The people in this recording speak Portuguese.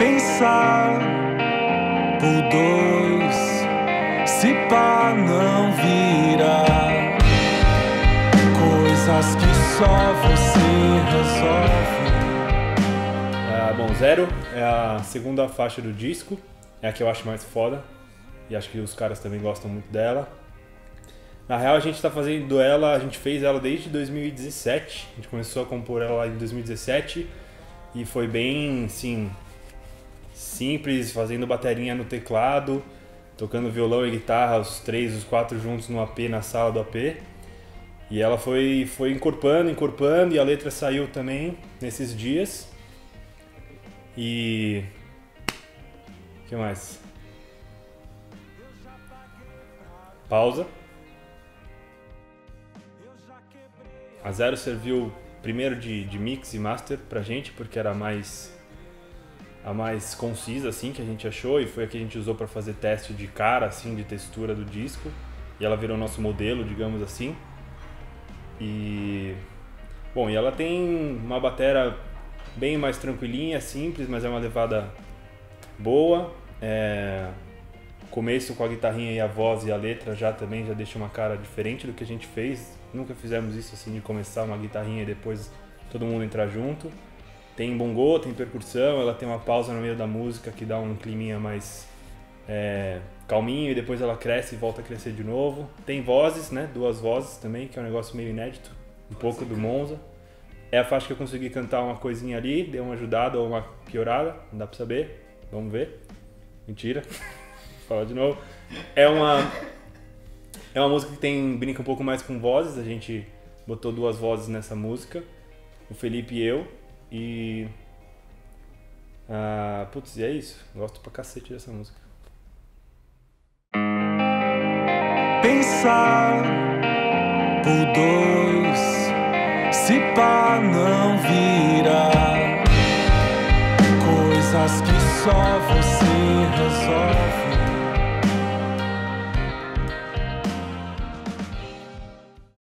Pensar por dois, se pá não vira. Coisas que só você resolve. Bom, Zero é a segunda faixa do disco, é a que eu acho mais foda e acho que os caras também gostam muito dela. Na real a gente tá fazendo ela, a gente fez ela desde 2017, a gente começou a compor ela lá em 2017 e foi bem, assim, simples, fazendo bateria no teclado, tocando violão e guitarra, os 3, os 4 juntos no AP, na sala do AP. E ela foi encorpando e a letra saiu também nesses dias. E... o que mais? Pausa. A Zero serviu primeiro de mix e master pra gente, porque era a mais concisa, assim, que a gente achou, e foi a que a gente usou pra fazer teste de cara, assim, de textura do disco. E ela virou nosso modelo, digamos assim. E... bom, e ela tem uma batera bem mais tranquilinha, simples, mas é uma levada boa. Começo com a guitarrinha e a voz e a letra já deixa uma cara diferente do que a gente fez. Nunca fizemos isso assim, de começar uma guitarrinha e depois todo mundo entrar junto. Tem bongô, tem percussão, ela tem uma pausa no meio da música que dá um climinha mais calminho e depois ela cresce e volta a crescer de novo. Tem vozes, né? 2 vozes também, que é um negócio meio inédito, um pouco do Monza. É a faixa que eu consegui cantar uma coisinha ali, deu uma ajudada ou uma piorada, não dá pra saber, vamos ver. Mentira, vou falar de novo. É uma música que brinca um pouco mais com vozes, a gente botou 2 vozes nessa música, o Felipe e eu, e... putz, e é isso, gosto pra cacete dessa música. Pensar por dois, se pá não vira. Coisas que só você